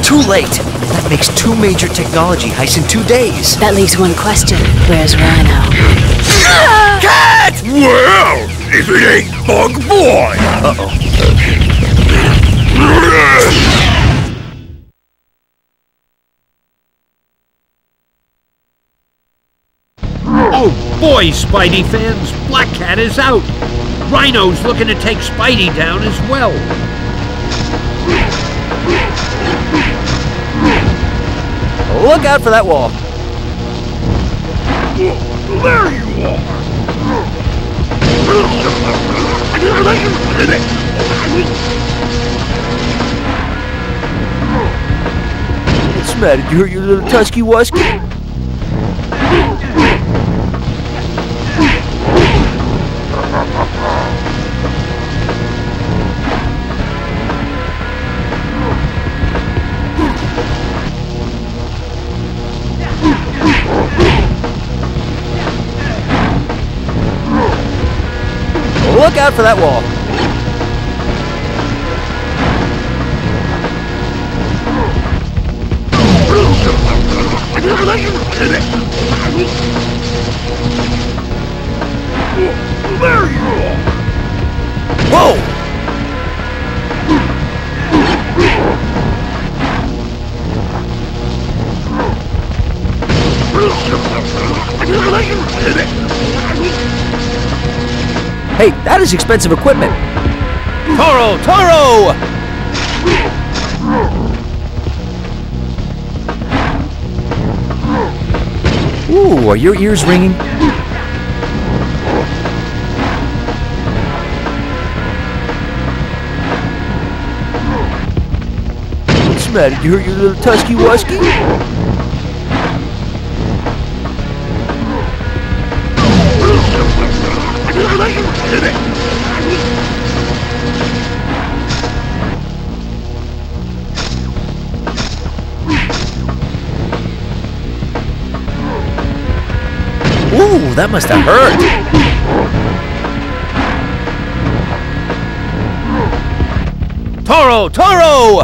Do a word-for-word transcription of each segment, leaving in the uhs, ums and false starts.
Too late! That makes two major technology heists in two days. That leaves one question. Where's Rhino? Cat! Well, if it ain't Bug Boy! Uh-oh. Oh boy, Spidey fans, Black Cat is out. Rhino's looking to take Spidey down as well. Look out for that wall. There you are! What's the matter? Did you hurt your little tusky wusky? Look out for that wall. There you are! Whoa! Hey, that is expensive equipment. Toro! Toro! Ooh, are your ears ringing? What's the matter? Did you hurt your little tusky wusky? Ooh, that must have hurt. Toro! Toro!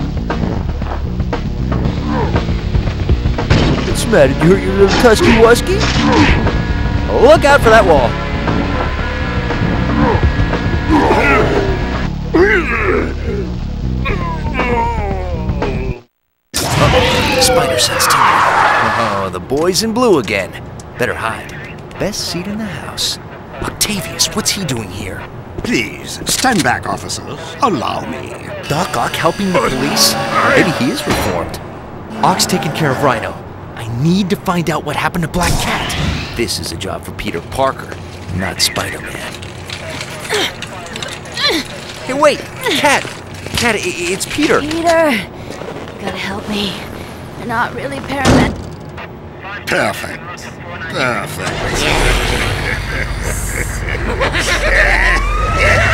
What's the matter? Did you hurt your little tusky wusky? Look out for that wall. Uh-oh, spider sense too. Oh, the boys in blue again. Better hide. Best seat in the house. Octavius, what's he doing here? Please, stand back, officers. Allow me. Doc Ock helping the police? Maybe he is reformed. Ock's taking care of Rhino. I need to find out what happened to Black Cat. This is a job for Peter Parker, not Spider-Man. Hey, wait! Cat! Cat, it's Peter! Peter! Gotta help me. They're not really paramedics. Perfect. Perfect.